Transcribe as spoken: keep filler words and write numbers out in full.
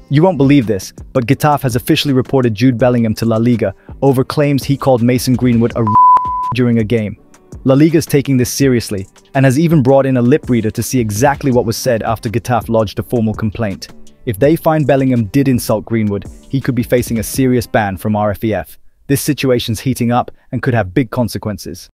You won't believe this, but Getafe has officially reported Jude Bellingham to La Liga over claims he called Mason Greenwood a during a game. La Liga's taking this seriously and has even brought in a lip reader to see exactly what was said after Getafe lodged a formal complaint. If they find Bellingham did insult Greenwood, he could be facing a serious ban from R F E F. This situation's heating up and could have big consequences.